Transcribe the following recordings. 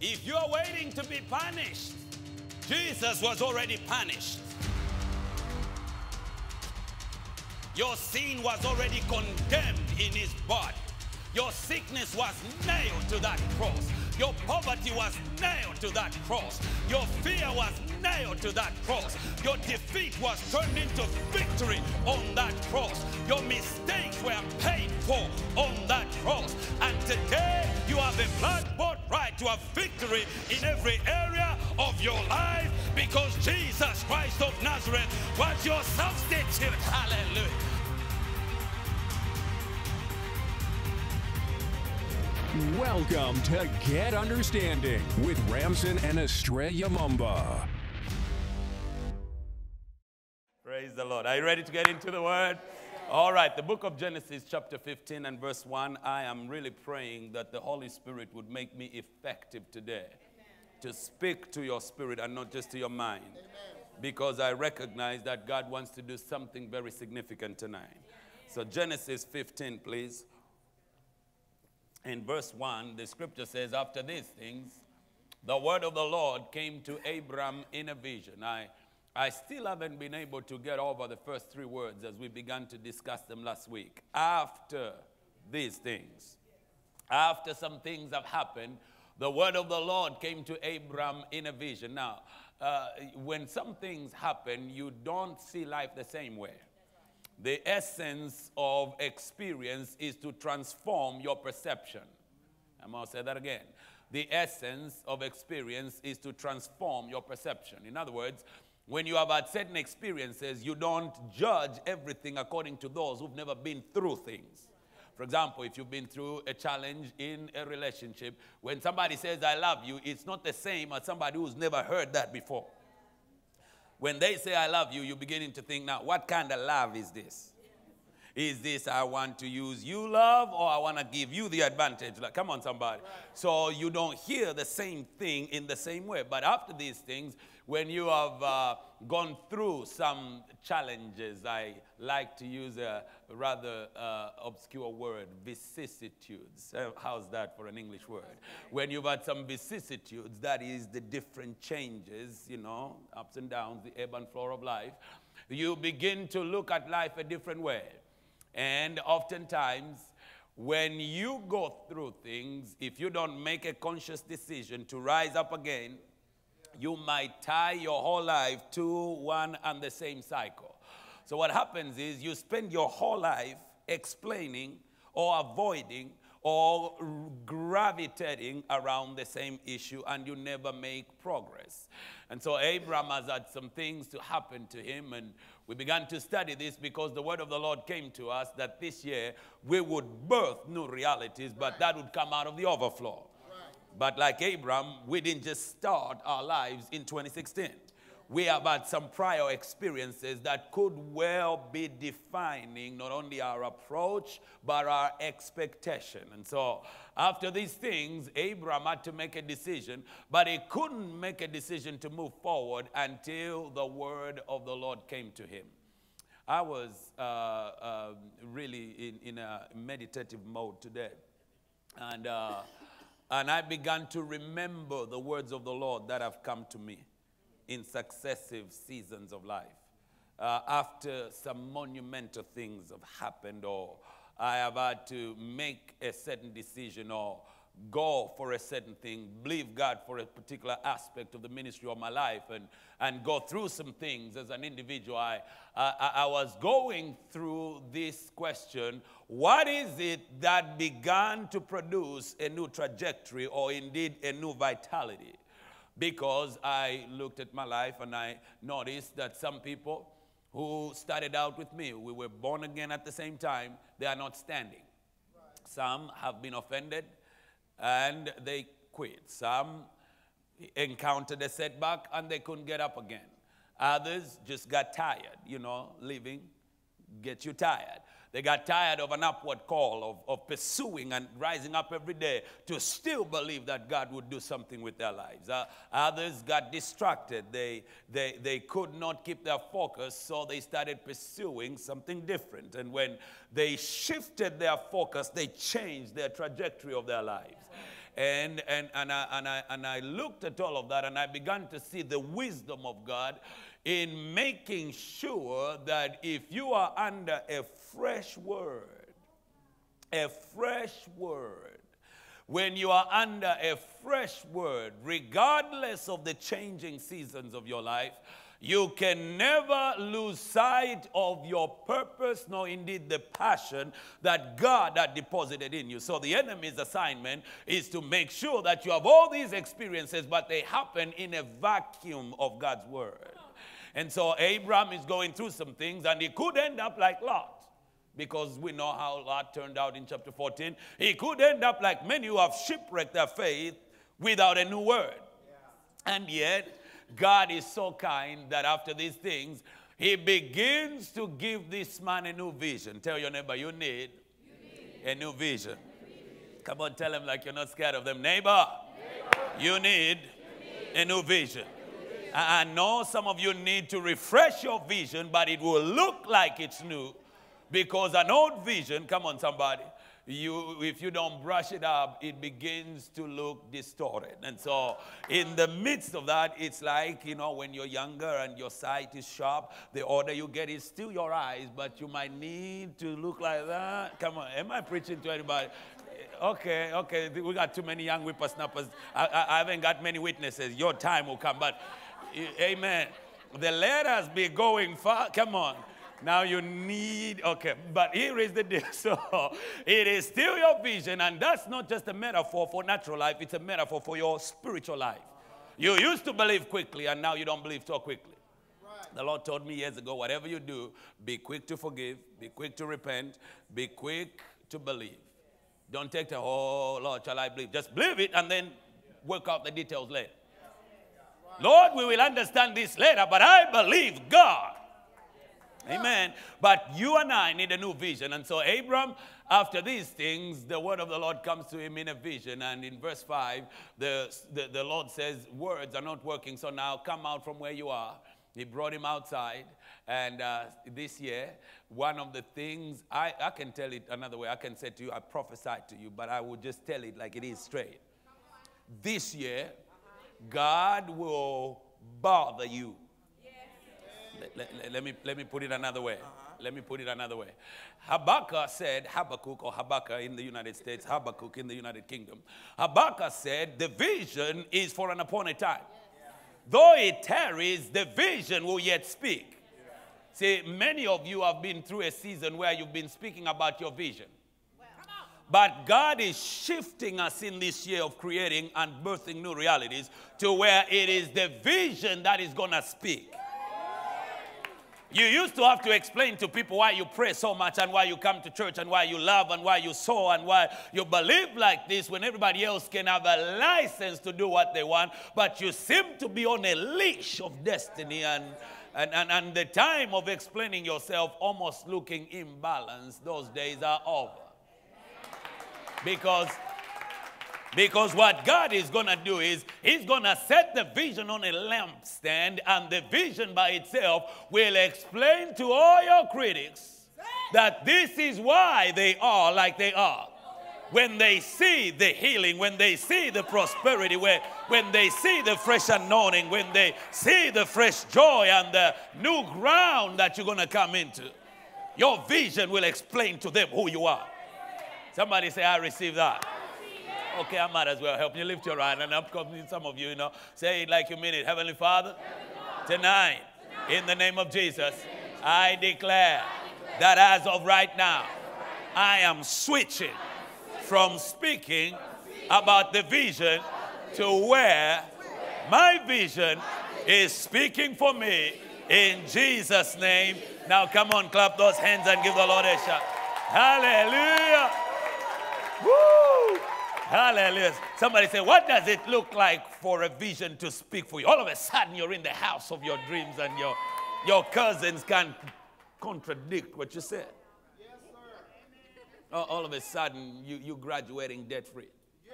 If you are waiting to be punished, Jesus was already punished. Your sin was already condemned in his body. Your sickness was nailed to that cross. Your poverty was nailed to that cross. Your fear was nailed to that cross. Your defeat was turned into victory on that cross. Your mistakes were paid for on that cross. And today you have a blood-bought right to have victory in every area of your life because Jesus Christ of Nazareth was your substitute. Hallelujah. Welcome to Get Understanding with Ramson and Estrella Mumba. Praise the Lord. Are you ready to get into the Word? All right, the book of Genesis chapter 15 and verse 1. I am really praying that the Holy Spirit would make me effective today. Amen. To speak to your spirit and not just to your mind. Amen. Because I recognize that God wants to do something very significant tonight. So Genesis 15, please. In verse 1, the scripture says, after these things, the word of the Lord came to Abram in a vision. I still haven't been able to get over the first three words as we began to discuss them last week. After these things, after some things have happened, the word of the Lord came to Abram in a vision. Now, when some things happen, you don't see life the same way. The essence of experience is to transform your perception. I'm going to say that again. The essence of experience is to transform your perception. In other words, when you have had certain experiences, you don't judge everything according to those who've never been through things. For example, if you've been through a challenge in a relationship, when somebody says, I love you, it's not the same as somebody who's never heard that before. When they say, I love you, you're beginning to think, now, what kind of love is this? Is this I want to use you love or I want to give you the advantage? Like, come on, somebody. Right. So you don't hear the same thing in the same way. But after these things, when you have gone through some challenges, I like to use a rather obscure word, vicissitudes. How's that for an English word? When you've had some vicissitudes, that is the different changes, you know, ups and downs, the ebb and flow of life, you begin to look at life a different way. And oftentimes, when you go through things, if you don't make a conscious decision to rise up again, you might tie your whole life to one and the same cycle. So what happens is you spend your whole life explaining or avoiding or gravitating around the same issue, and you never make progress. And so Abraham has had some things to happen to him, and we began to study this because the word of the Lord came to us that this year we would birth new realities, but that would come out of the overflow. But like Abraham, we didn't just start our lives in 2016. We have had some prior experiences that could well be defining not only our approach, but our expectation. And so after these things, Abraham had to make a decision, but he couldn't make a decision to move forward until the word of the Lord came to him. I was really in a meditative mode today. And I began to remember the words of the Lord that have come to me in successive seasons of life. After some monumental things have happened, or I have had to make a certain decision or go for a certain thing, believe God for a particular aspect of the ministry of my life, and go through some things as an individual, I was going through this question: what is it that began to produce a new trajectory or indeed a new vitality? Because I looked at my life and I noticed that some people who started out with me, we were born again at the same time, they are not standing. Right. Some have been offended and they quit. Some encountered a setback and they couldn't get up again. Others just got tired. You know, living gets you tired. They got tired of an upward call, of pursuing and rising up every day to still believe that God would do something with their lives. Others got distracted. They could not keep their focus, so they started pursuing something different. And when they shifted their focus, they changed their trajectory of their lives. I looked at all of that, and I began to see the wisdom of God in making sure that if you are under a fresh word, when you are under a fresh word, regardless of the changing seasons of your life, you can never lose sight of your purpose, nor indeed the passion that God had deposited in you. So the enemy's assignment is to make sure that you have all these experiences, but they happen in a vacuum of God's word. And so Abraham is going through some things, and he could end up like Lot, because we know how Lot turned out in chapter 14. He could end up like many who have shipwrecked their faith without a new word. And yet, God is so kind that after these things, he begins to give this man a new vision. Tell your neighbor, you need a new vision. Come on, tell him like you're not scared of them. Neighbor, you need a new vision. I know some of you need to refresh your vision, but it will look like it's new, because an old vision, come on somebody, if you don't brush it up, it begins to look distorted. And so in the midst of that, it's like, you know, when you're younger and your sight is sharp, the order you get is still your eyes, but you might need to look like that. Come on, am I preaching to anybody? Okay, we got too many young whippersnappers. I haven't got many witnesses. Your time will come, but amen. The letters be going far. Come on. Now you need, okay, but here is the deal. So it is still your vision, and that's not just a metaphor for natural life, it's a metaphor for your spiritual life. You used to believe quickly, and now you don't believe so quickly. The Lord told me years ago, whatever you do, be quick to forgive, be quick to repent, be quick to believe. Don't take the, oh, Lord, shall I believe? Just believe it and then work out the details later. Lord, we will understand this later, but I believe God. Amen. But you and I need a new vision. And so Abram, after these things, the word of the Lord comes to him in a vision. And in verse 5, the Lord says, words are not working, so now come out from where you are. He brought him outside. And this year, one of the things, I can tell it another way. I can say to you, I prophesied to you, but I will just tell it like it is straight. This year, God will bother you. Let me put it another way. Let me put it another way. Habakkuk said, Habakkuk or Habakkuk in the United States, Habakkuk in the United Kingdom. Habakkuk said, the vision is for an appointed time. Though it tarries, the vision will yet speak. See, many of you have been through a season where you've been speaking about your vision. But God is shifting us in this year of creating and birthing new realities to where it is the vision that is going to speak. You used to have to explain to people why you pray so much and why you come to church and why you love and why you sow and why you believe like this when everybody else can have a license to do what they want, but you seem to be on a leash of destiny and the time of explaining yourself almost looking imbalanced, those days are over. Because what God is going to do is he's going to set the vision on a lampstand, and the vision by itself will explain to all your critics that this is why they are like they are. When they see the healing, when they see the prosperity, when they see the fresh anointing, when they see the fresh joy and the new ground that you're going to come into, your vision will explain to them who you are. Somebody say, I receive that. Okay, I might as well help you. Lift your hand, and up comes some of you, say it like you mean it. Heavenly Father, tonight, in the name of Jesus, I declare that as of right now, I am switching from speaking about the vision to where my vision is speaking for me in Jesus' name. Now, come on, clap those hands and give the Lord a shout. Hallelujah. Woo! Hallelujah. Somebody say, what does it look like for a vision to speak for you? All of a sudden, you're in the house of your dreams and your cousins can't contradict what you said. Yes, sir. All of a sudden, you're graduating debt-free. Yeah.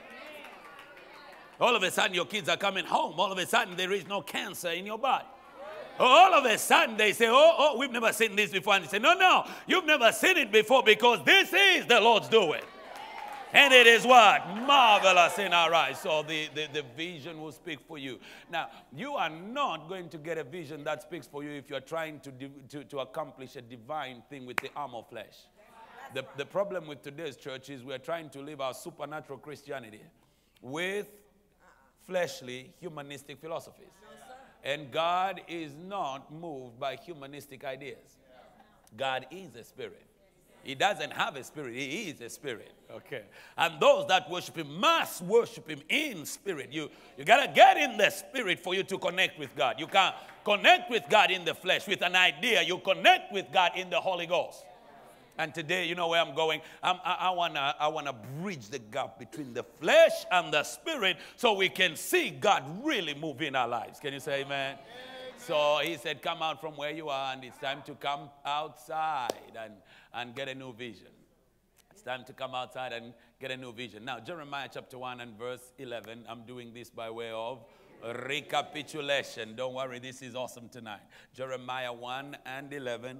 All of a sudden, your kids are coming home. All of a sudden, there is no cancer in your body. All of a sudden, they say, oh, we've never seen this before. And they say, no, you've never seen it before, because this is the Lord's doing. And it is what? Marvelous in our eyes. So the vision will speak for you. Now, you are not going to get a vision that speaks for you if you're trying to accomplish a divine thing with the arm of flesh. The problem with today's church is we're trying to live our supernatural Christianity with fleshly, humanistic philosophies. And God is not moved by humanistic ideas. God is a spirit. He doesn't have a spirit. He is a spirit. Okay. And those that worship him must worship him in spirit. You got to get in the spirit for you to connect with God. You can't connect with God in the flesh with an idea. You connect with God in the Holy Ghost. And today, you know where I'm going. I wanna bridge the gap between the flesh and the spirit so we can see God really move in our lives. Can you say amen? So he said, come out from where you are, and it's time to come outside and get a new vision. It's time to come outside and get a new vision. Now, Jeremiah chapter 1 and verse 11. I'm doing this by way of recapitulation. Don't worry, this is awesome tonight. Jeremiah 1 and 11.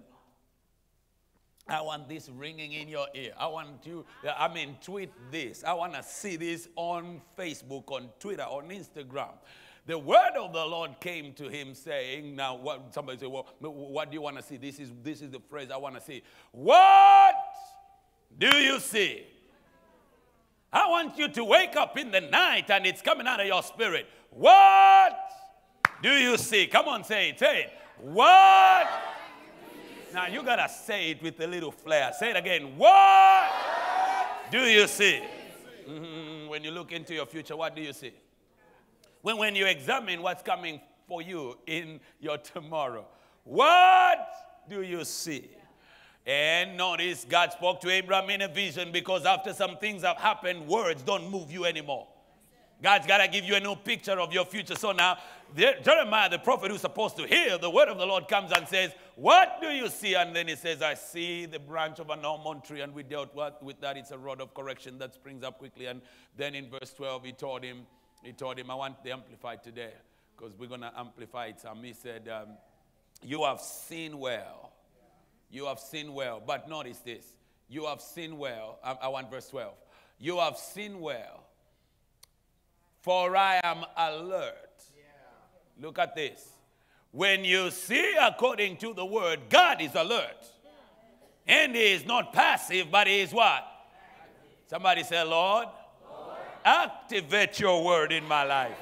I want this ringing in your ear. I want you, tweet this. I want to see this on Facebook, on Twitter, on Instagram. The word of the Lord came to him saying, now what, somebody say, well, what do you want to see? This is the phrase I want to see. What do you see? I want you to wake up in the night and it's coming out of your spirit. What do you see? Come on, say it. Say it. What? Now you got to say it with a little flair. Say it again. What do you see? When you look into your future, what do you see? When you examine what's coming for you in your tomorrow, what do you see? And notice God spoke to Abraham in a vision, because after some things have happened, words don't move you anymore. God's got to give you a new picture of your future. So now, Jeremiah, the prophet who's supposed to hear the word of the Lord, comes and says, what do you see? And then he says, I see the branch of an almond tree. And we dealt with that. It's a rod of correction that springs up quickly. And then in verse 12, he told him, I want the Amplified today, because we're going to amplify it some. He said, you have seen well. You have seen well. But notice this. You have seen well. I want verse 12. You have seen well, for I am alert. Yeah. Look at this. When you see according to the word, God is alert. And he is not passive, but he is what? Somebody say, Lord, activate your word in my life.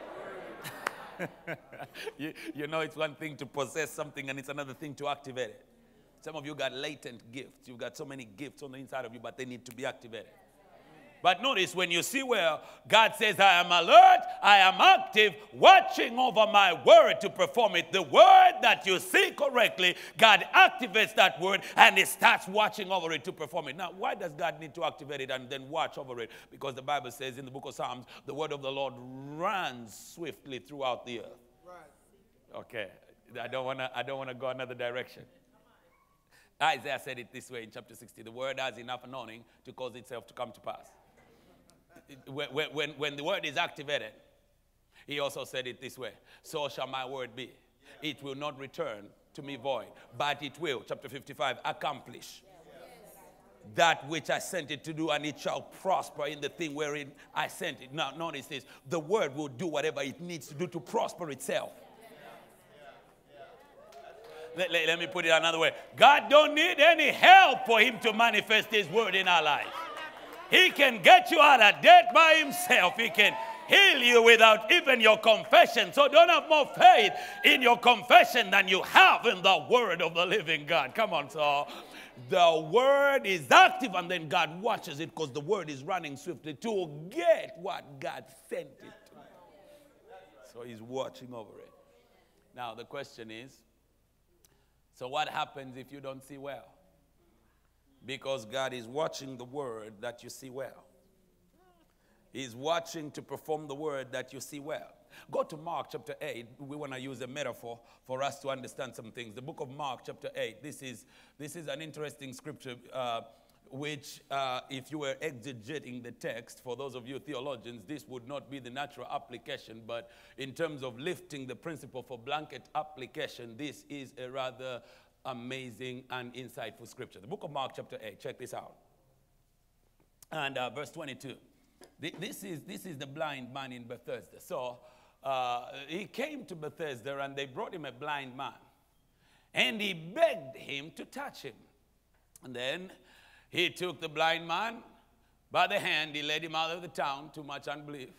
You know, it's one thing to possess something and it's another thing to activate it. Some of you got latent gifts. You've got so many gifts on the inside of you, but they need to be activated. But notice, when you see well, God says, I am alert, I am active, watching over my word to perform it. The word that you see correctly, God activates that word and he starts watching over it to perform it. Now, why does God need to activate it and then watch over it? Because the Bible says in the book of Psalms, the word of the Lord runs swiftly throughout the earth. Right. Okay, I don't want to go another direction. Isaiah said it this way in chapter 60. The word has enough anointing to cause itself to come to pass. When the word is activated, he also said it this way. So shall my word be. It will not return to me void, but it will, chapter 55, accomplish that which I sent it to do, and it shall prosper in the thing wherein I sent it. Now, notice this. The word will do whatever it needs to do to prosper itself. Let me put it another way. God don't need any help for him to manifest his word in our lives. He can get you out of debt by himself. He can heal you without even your confession. So don't have more faith in your confession than you have in the word of the living God. Come on, so the word is active, and then God watches it, because the word is running swiftly to get what God sent it to. So he's watching over it. Now the question is, so what happens if you don't see well? Because God is watching the word that you see well. He's watching to perform the word that you see well. Go to Mark chapter 8. We want to use a metaphor for us to understand some things. The book of Mark chapter 8. This is an interesting scripture which if you were exegeting the text, for those of you theologians, this would not be the natural application. But in terms of lifting the principle for blanket application, this is a rather amazing and insightful scripture. The book of Mark chapter 8. Check this out. And verse 22. This is the blind man in Bethesda. So he came to Bethesda, and they brought him a blind man. And he begged him to touch him. And then he took the blind man by the hand. He led him out of the town. Too much unbelief.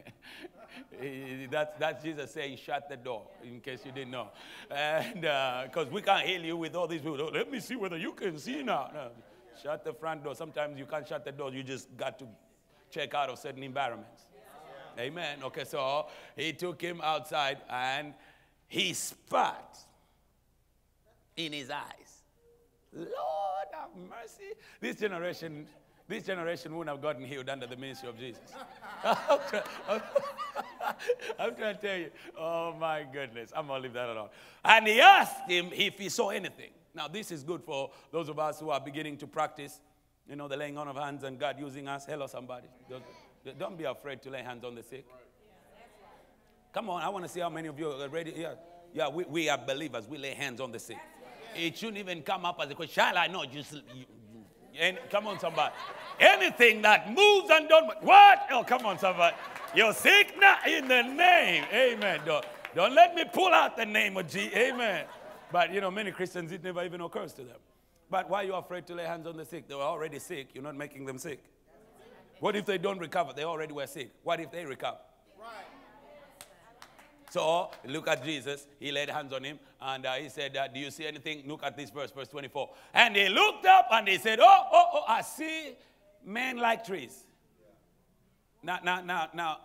That's Jesus saying, shut the door, in case you didn't know. And because we can't heal you with all these people. Let me see whether you can see now. No. Shut the front door. Sometimes you can't shut the door. You just got to check out of certain environments. Yeah. Amen. Okay, so he took him outside and he spat in his eyes. Lord have mercy. This generation wouldn't have gotten healed under the ministry of Jesus. I'm trying to tell you. Oh, my goodness. I'm going to leave that alone. And he asked him if he saw anything. Now, this is good for those of us who are beginning to practice, the laying on of hands and God using us. Hello, somebody. Don't be afraid to lay hands on the sick. Come on, I want to see how many of you are ready. Yeah, we are believers. We lay hands on the sick. It shouldn't even come up as a question. Shall I? No, come on, somebody. Anything that moves and don't. What? Oh, come on, somebody. You're sick now in the name. Amen. Don't let me pull out the name of Jesus. Amen. But, many Christians, it never even occurs to them. But why are you afraid to lay hands on the sick? They were already sick. You're not making them sick. What if they don't recover? They already were sick. What if they recover? Right. So, look at Jesus. He laid hands on him. And he said, do you see anything? Look at this verse 24. And he looked up and he said, oh, I see men like trees. Now,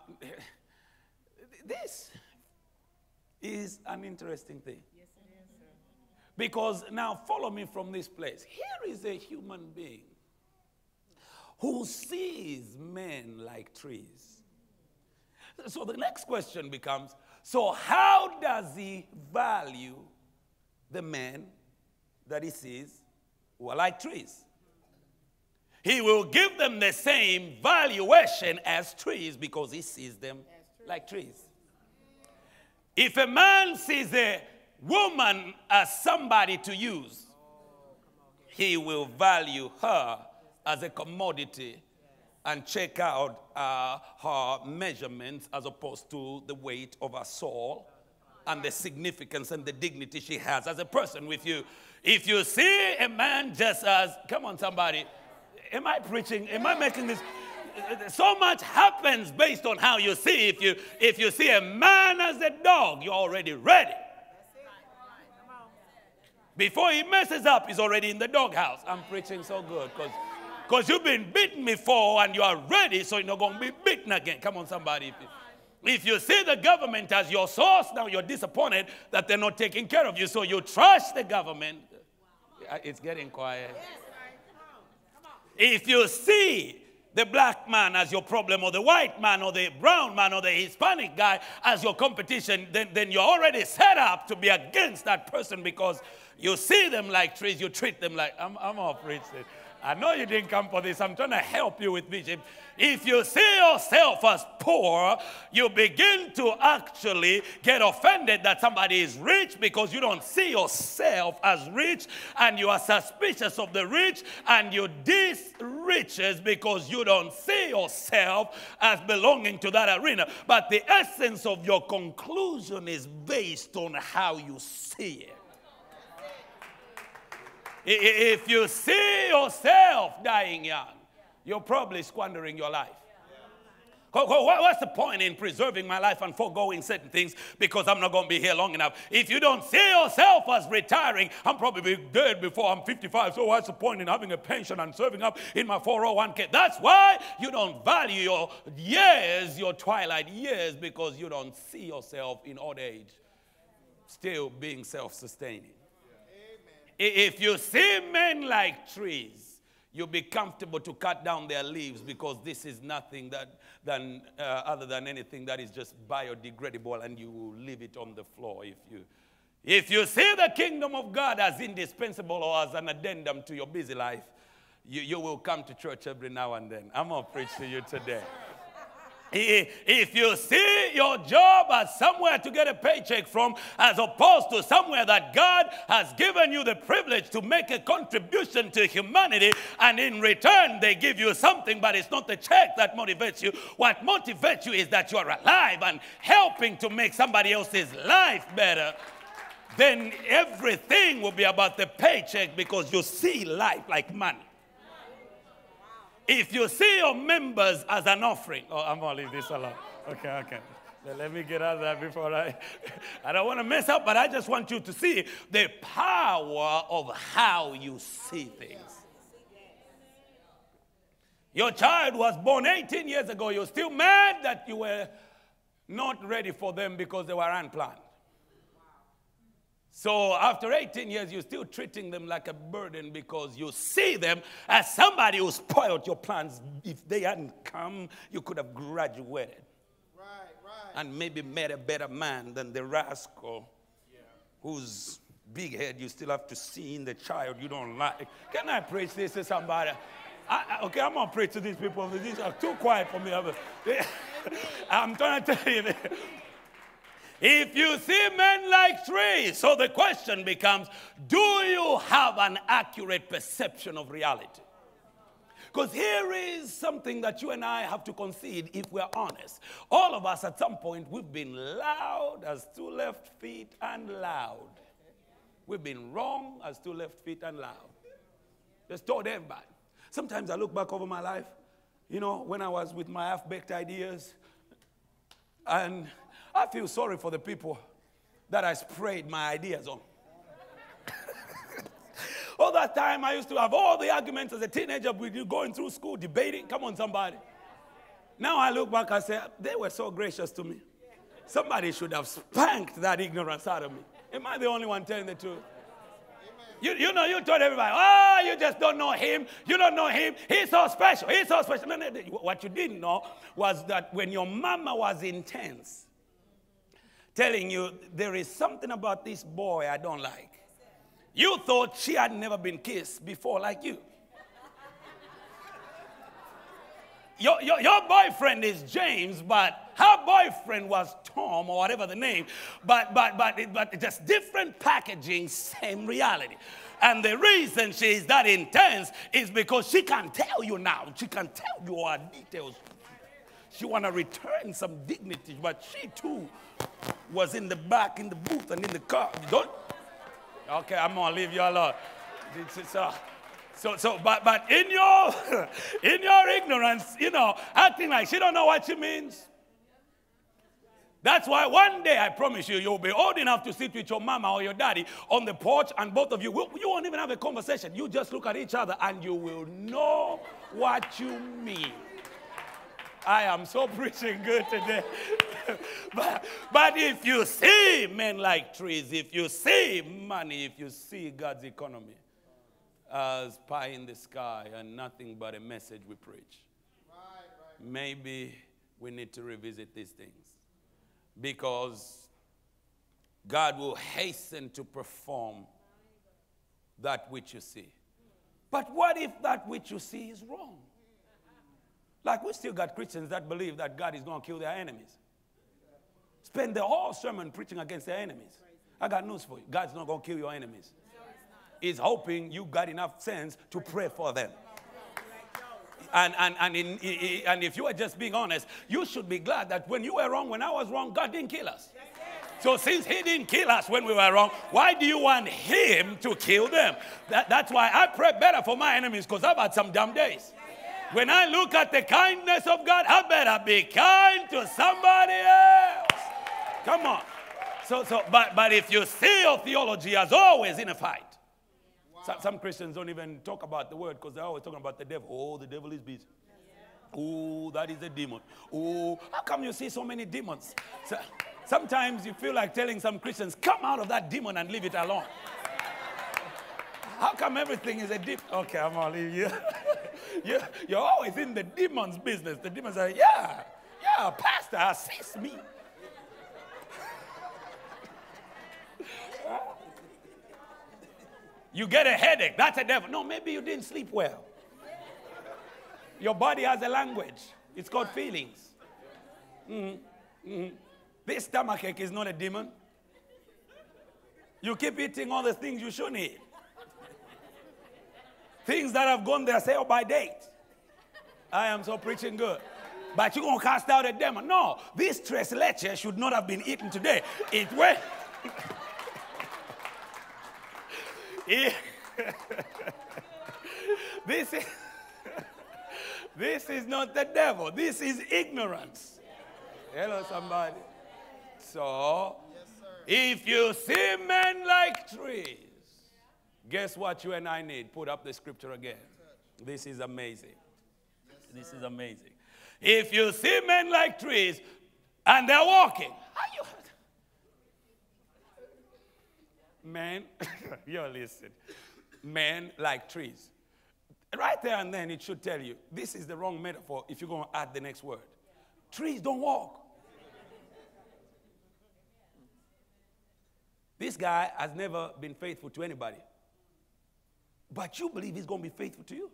this is an interesting thing. Yes, it is, sir. Because now follow me from this place. Here is a human being who sees men like trees. So the next question becomes, so how does he value the men that he sees who are like trees? He will give them the same valuation as trees because he sees them like trees. If a man sees a woman as somebody to use, he will value her as a commodity and check out her measurements as opposed to the weight of her soul and the significance and the dignity she has as a person with you. If you see a man just as, come on somebody, am I preaching? Am I making this? So much happens based on how you see. If you see a man as a dog, you're already ready. Before he messes up, he's already in the doghouse. I'm preaching so good because you've been beaten before and you are ready, so you're not going to be beaten again. Come on, somebody. If you see the government as your source, now you're disappointed that they're not taking care of you, so you trust the government. It's getting quiet. If you see the black man as your problem, or the white man, or the brown man, or the Hispanic guy as your competition, then you're already set up to be against that person because you see them like trees, you treat them like, I'm all preaching. I know you didn't come for this. I'm trying to help you with vision. If you see yourself as poor, you begin to actually get offended that somebody is rich because you don't see yourself as rich, and you are suspicious of the rich, and you diss riches because you don't see yourself as belonging to that arena. But the essence of your conclusion is based on how you see it. If you see yourself dying young, you're probably squandering your life. What's the point in preserving my life and foregoing certain things because I'm not going to be here long enough? If you don't see yourself as retiring, I'm probably dead before I'm 55, so what's the point in having a pension and serving up in my 401k? That's why you don't value your years, your twilight years, because you don't see yourself in old age still being self-sustaining. If you see men like trees, you'll be comfortable to cut down their leaves because this is nothing other than anything that is just biodegradable, and you will leave it on the floor. If you see the kingdom of God as indispensable or as an addendum to your busy life, you will come to church every now and then. I'm going to preach to you today. If you see your job as somewhere to get a paycheck from, as opposed to somewhere that God has given you the privilege to make a contribution to humanity, and in return they give you something, but it's not the check that motivates you. What motivates you is that you are alive and helping to make somebody else's life better. Then everything will be about the paycheck, because you see life like money. If you see your members as an offering, oh, I'm going to leave this alone. Okay. Let me get out of that before I don't want to mess up, but I just want you to see the power of how you see things. Your child was born 18 years ago. You're still mad that you were not ready for them because they were unplanned. So after 18 years, you're still treating them like a burden because you see them as somebody who spoiled your plans. If they hadn't come, you could have graduated. Right. And maybe met a better man than the rascal whose big head you still have to see in the child you don't like. Can I preach this to somebody? Okay, I'm going to preach to these people. These are too quiet for me. I'm trying to tell you this. If you see men like trees, so the question becomes, do you have an accurate perception of reality? Because here is something that you and I have to concede if we're honest. All of us at some point, we've been loud as two left feet and loud. We've been wrong as two left feet and loud. Just told everybody. Sometimes I look back over my life, when I was with my half-baked ideas, and I feel sorry for the people that I sprayed my ideas on. All that time I used to have all the arguments as a teenager with you going through school, debating. Come on, somebody. Now I look back and say, they were so gracious to me. Somebody should have spanked that ignorance out of me. Am I the only one telling the truth? You told everybody, oh, you just don't know him. You don't know him. He's so special. He's so special. No, what you didn't know was that when your mama was intense, telling you, there is something about this boy I don't like, you thought she had never been kissed before like you. Your boyfriend is James, but her boyfriend was Tom or whatever the name, but just different packaging, same reality. And the reason she is that intense is because she can tell you now. She can tell you her details. She want to return some dignity, but she too was in the back, in the booth, and in the car. Don't? Okay, I'm going to leave you alone. But in your ignorance, acting like she don't know what she means. That's why one day, I promise you, you'll be old enough to sit with your mama or your daddy on the porch, and both of you won't even have a conversation. You just look at each other, and you will know what you mean. I am so preaching good today. but if you see men like trees, if you see money, if you see God's economy as pie in the sky and nothing but a message we preach, maybe we need to revisit these things. Because God will hasten to perform that which you see. But what if that which you see is wrong? Like, we still got Christians that believe that God is going to kill their enemies. Spend the whole sermon preaching against their enemies. I got news for you. God's not going to kill your enemies. He's hoping you got enough sense to pray for them. And if you are just being honest, you should be glad that when you were wrong, when I was wrong, God didn't kill us. So since he didn't kill us when we were wrong, why do you want him to kill them? That's why I pray better for my enemies, because I've had some dumb days. When I look at the kindness of God, I better be kind to somebody else. Come on. But if you see your theology as always in a fight, some Christians don't even talk about the word because they're always talking about the devil. Oh, the devil is busy. Oh, that is a demon. Oh, how come you see so many demons? Sometimes you feel like telling some Christians, come out of that demon and leave it alone. How come everything is a demon? Okay, I'm going to leave you. You're always in the demon's business. The demons are, yeah, pastor, assist me. You get a headache. That's a devil. No, maybe you didn't sleep well. Your body has a language. It's called feelings. This stomachache is not a demon. You keep eating all the things you shouldn't eat. Things that have gone their sale by date. I am so preaching good. But you're going to cast out a demon. No, this tres leche should not have been eaten today. It went. This is not the devil. This is ignorance. Hello, somebody. So, if you see men like trees, guess what you and I need? Put up the scripture again. This is amazing. This is amazing. If you see men like trees and they're walking, men, you're listening. Men like trees. Right there and then it should tell you, this is the wrong metaphor if you're going to add the next word. Trees don't walk. This guy has never been faithful to anybody. But you believe he's going to be faithful to you.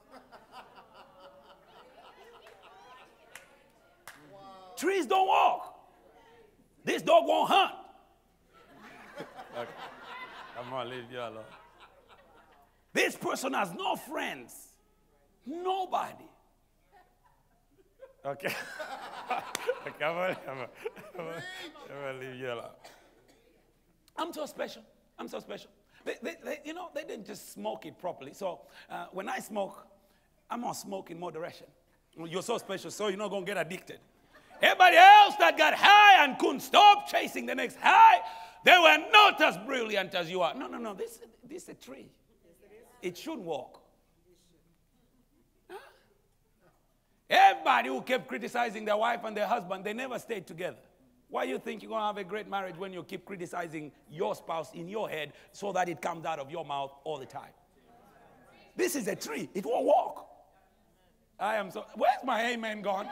Trees don't walk. This dog won't hunt. Okay. Come on, leave you alone. This person has no friends. Nobody. Okay. Come on, leave you alone. I'm so special. I'm so special. They didn't just smoke it properly. So when I smoke, I'm going to smoke in moderation. You're so special, so you're not going to get addicted. Everybody else that got high and couldn't stop chasing the next high, they were not as brilliant as you are. No. This is a tree. It should walk. Huh? Everybody who kept criticizing their wife and their husband, they never stayed together. Why do you think you're going to have a great marriage when you keep criticizing your spouse in your head so that it comes out of your mouth all the time? This is a tree. It won't walk. I am so... Where's my amen gone?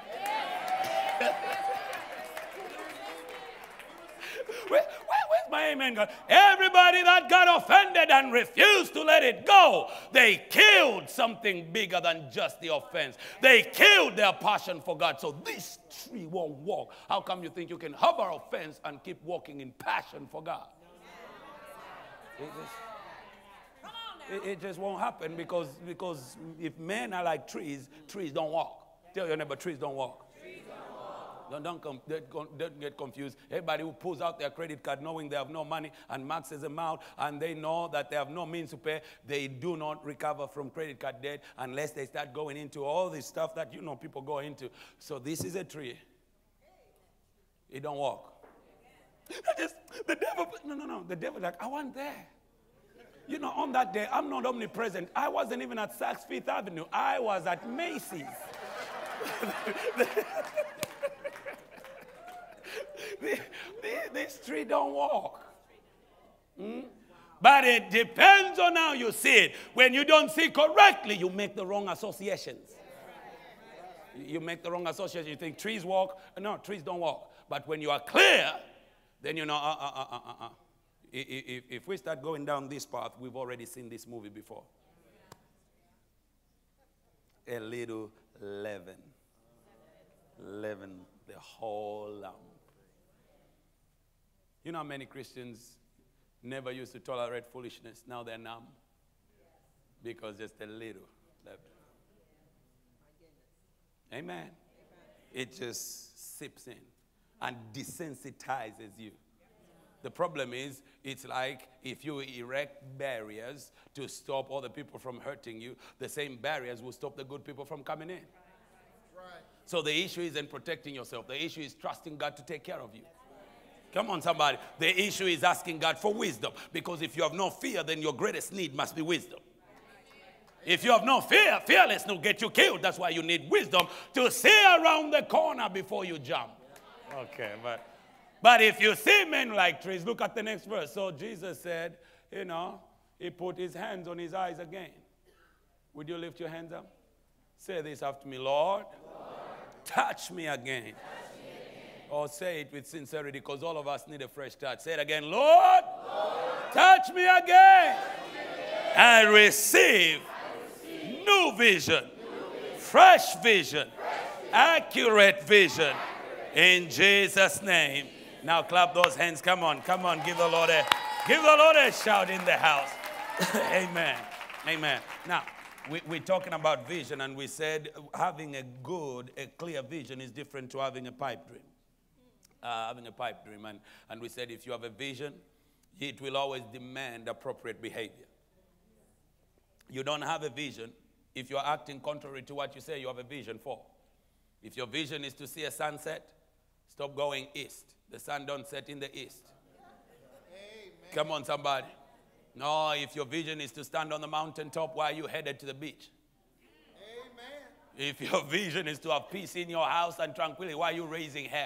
Where's my amen gone? Everybody that got offended and refused to let it go, they killed something bigger than just the offense. They killed their passion for God. So this tree won't walk. How come you think you can have our offense and keep walking in passion for God? It just won't happen because if men are like trees, trees don't walk. Tell your neighbor, trees don't walk. Don't get confused. Everybody who pulls out their credit card knowing they have no money and maxes them out and they know that they have no means to pay, they do not recover from credit card debt unless they start going into all this stuff that people go into. So this is a tree. It don't walk. The devil, no. The devil like, I want there. On that day, I'm not omnipresent. I wasn't even at Saks Fifth Avenue. I was at Macy's. This tree don't walk. But it depends on how you see it. When you don't see correctly, you make the wrong associations. You make the wrong associations. You think trees walk. No, trees don't walk. But when you are clear, then you know, If we start going down this path, we've already seen this movie before. A little leaven. Leaven the whole lump. You know how many Christians never used to tolerate foolishness? Now they're numb. Because just a little left. Amen. It just sips in and desensitizes you. The problem is, it's like if you erect barriers to stop other people from hurting you, the same barriers will stop the good people from coming in. Right. So the issue isn't protecting yourself. The issue is trusting God to take care of you. Come on, somebody. The issue is asking God for wisdom. Because if you have no fear, then your greatest need must be wisdom. If you have no fear, fearlessness will get you killed. That's why you need wisdom to see around the corner before you jump. Okay, but if you see men like trees, look at the next verse. So Jesus said, he put his hands on his eyes again. Would you lift your hands up? Say this after me, Lord, touch me again. Or say it with sincerity, because all of us need a fresh touch. Say it again, Lord, touch me again. I receive new vision, fresh vision, accurate vision, In Jesus' name. Now clap those hands. Come on, come on. Give the Lord a shout in the house. Amen. Amen. Now, we're talking about vision, and we said having a clear vision is different to having a pipe dream. And we said if you have a vision, it will always demand appropriate behavior. You don't have a vision if you're acting contrary to what you say you have a vision for. If your vision is to see a sunset, stop going east. The sun don't set in the east. Amen. Come on, somebody. No, if your vision is to stand on the mountaintop, why are you headed to the beach? Amen. If your vision is to have peace in your house and tranquility, why are you raising hell?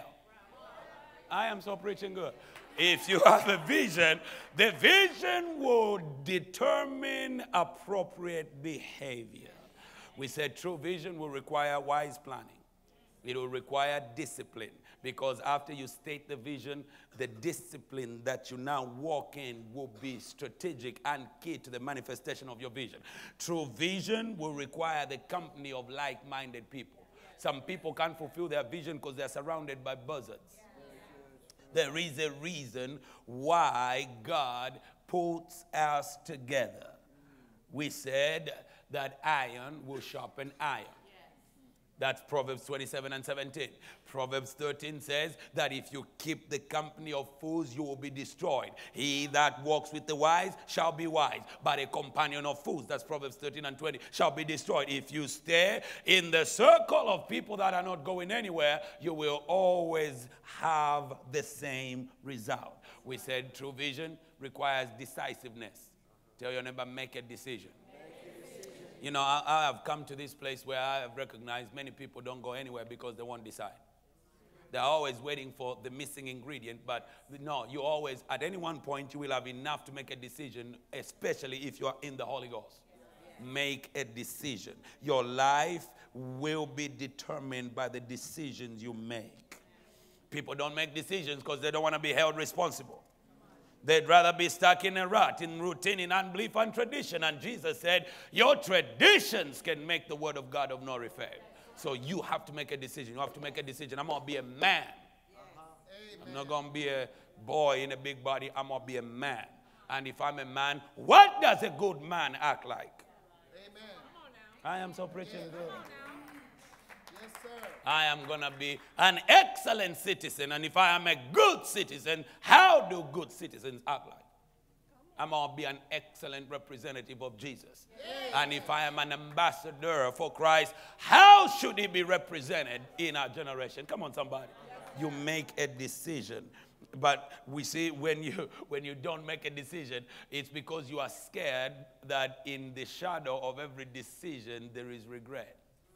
I am so preaching good. If you have a vision, the vision will determine appropriate behavior. We said true vision will require wise planning. It will require discipline, because after you state the vision, the discipline that you now walk in will be strategic and key to the manifestation of your vision. True vision will require the company of like-minded people. Some people can't fulfill their vision because they're surrounded by buzzards. There is a reason why God puts us together. We said that iron will sharpen iron. That's Proverbs 27 and 17. Proverbs 13 says that if you keep the company of fools, you will be destroyed. He that walks with the wise shall be wise, but a companion of fools, that's Proverbs 13 and 20, shall be destroyed. If you stay in the circle of people that are not going anywhere, you will always have the same result. We said true vision requires decisiveness. Tell your neighbor, make a decision. You know, I have come to this place where I have recognized many people don't go anywhere because they won't decide. They're always waiting for the missing ingredient, but no, you always, at any one point, you will have enough to make a decision, especially if you are in the Holy Ghost. Make a decision. Your life will be determined by the decisions you make. People don't make decisions because they don't want to be held responsible. They'd rather be stuck in a rut, in routine, in unbelief and tradition. And Jesus said, your traditions can make the word of God of no effect. So you have to make a decision. You have to make a decision. I'm going to be a man. I'm not going to be a boy in a big body. I'm going to be a man. And if I'm a man, what does a good man act like? Amen. I am so preaching good. Yes, sir. I am going to be an excellent citizen. And if I am a good citizen, how do good citizens act like? I'm going to be an excellent representative of Jesus. Yeah. And if I am an ambassador for Christ, how should he be represented in our generation? Come on, somebody. You make a decision. But we see when you don't make a decision, it's because you are scared that in the shadow of every decision, there is regret.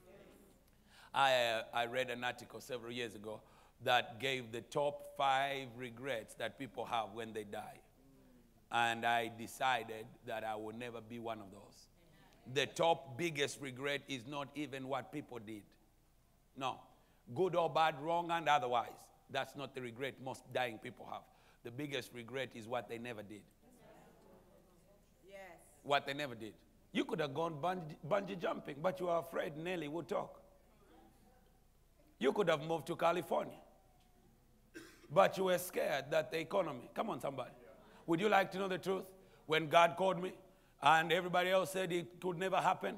I read an article several years ago that gave the top 5 regrets that people have when they die. And I decided that I will never be one of those. The top biggest regret is not even what people did. No. Good or bad, wrong and otherwise. That's not the regret most dying people have. The biggest regret is what they never did. Yes. What they never did. You could have gone bungee jumping, but you are afraid Nelly would talk. You could have moved to California, but you were scared that the economy. Come on, somebody. Would you like to know the truth? When God called me and everybody else said it could never happen,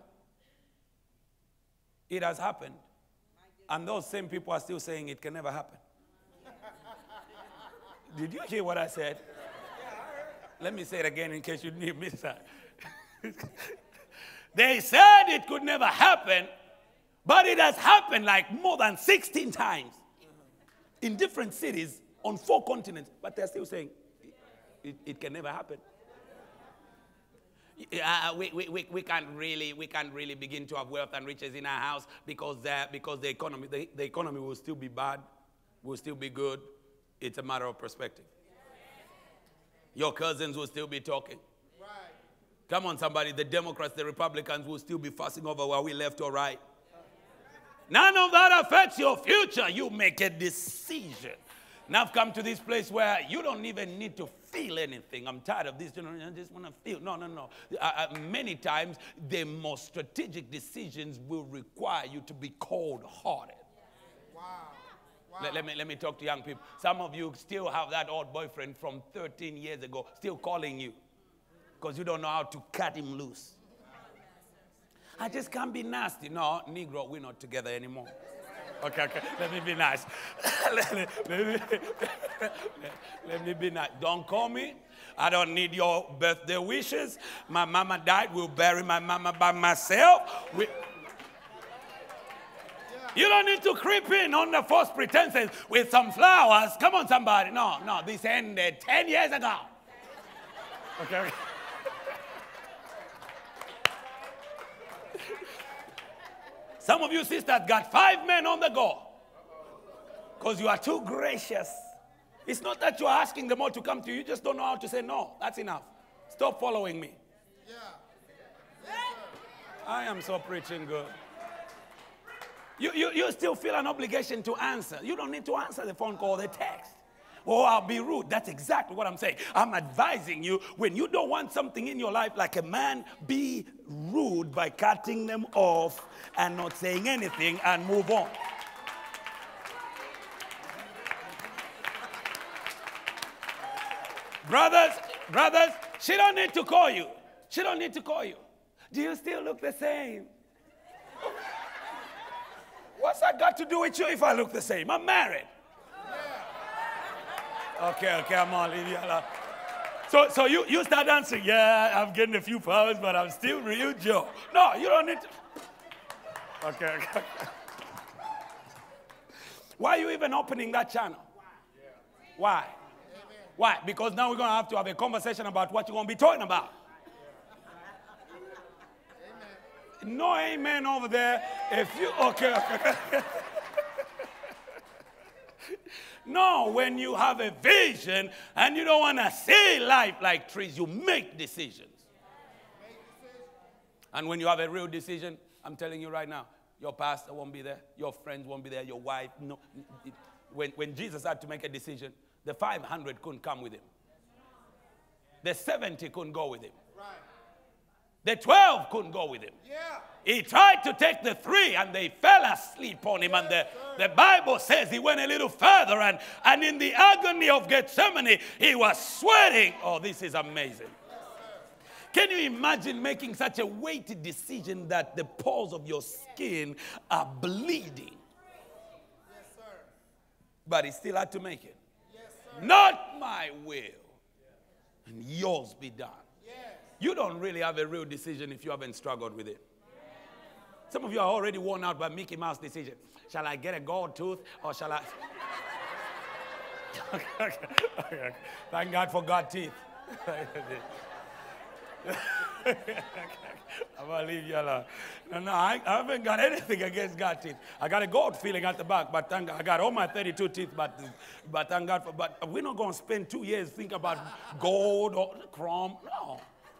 it has happened. And those same people are still saying it can never happen. Did you hear what I said? Let me say it again in case you didn't miss that. They said it could never happen, but it has happened like more than 16 times in different cities on 4 continents. But they're still saying it can never happen. We can't really begin to have wealth and riches in our house because the economy will still be bad, will still be good. It's a matter of perspective. Your cousins will still be talking. Right. Come on, somebody. The Democrats, the Republicans will still be fussing over where we left or right. None of that affects your future. You make a decision. Now I've come to this place where you don't even need to feel anything. I'm tired of this generation. I just want to feel. No. Many times, the most strategic decisions will require you to be cold-hearted. Wow. Let me talk to young people. Some of you still have that old boyfriend from 13 years ago still calling you because you don't know how to cut him loose. I just can't be nasty. No, Negro, we're not together anymore. Okay. Let me be nice. let me be nice. Don't call me. I don't need your birthday wishes. My mama died. We'll bury my mama by myself. You don't need to creep in on the false pretenses with some flowers. Come on, somebody. No, this ended 10 years ago. Okay. Some of you sisters got 5 men on the go because you are too gracious. It's not that you're asking them all to come to you. You just don't know how to say no. That's enough. Stop following me. I am so preaching good. You still feel an obligation to answer. You don't need to answer the phone call or the text. Or I'll be rude. That's exactly what I'm saying. I'm advising you, when you don't want something in your life like a man, be rude by cutting them off and not saying anything and move on. Brothers, she don't need to call you. She don't need to call you. Do you still look the same? What's that got to do with you if I look the same? I'm married. Okay, I'm gonna leave you alone. So you start answering, yeah, I'm getting a few flowers, but I'm still real Joe. No, you don't need to. Okay. Why are you even opening that channel? Why? Why? Because now we're going to have a conversation about what you're going to be talking about. No amen over there. If you, okay. No, when you have a vision and you don't want to see life like trees, you make decisions. And when you have a real decision, I'm telling you right now, your pastor won't be there, your friends won't be there, your wife. No. When Jesus had to make a decision, the 500 couldn't come with him. The 70 couldn't go with him. The 12 couldn't go with him. He tried to take the 3 and they fell asleep on him. And the Bible says he went a little further and in the agony of Gethsemane, he was sweating. Oh, this is amazing. Can you imagine making such a weighty decision that the pores of your skin are bleeding? But he still had to make it. Not my will, and yours be done. You don't really have a real decision if you haven't struggled with it. Some of you are already worn out by Mickey Mouse decision. Shall I get a gold tooth or shall I? Okay. Thank God for God teeth. I'm going to leave you alone. No, I haven't got anything against God teeth. I got a gold feeling at the back, but thank God. I got all my 32 teeth, but thank God for, but we're not going to spend 2 years thinking about gold or chrome. No.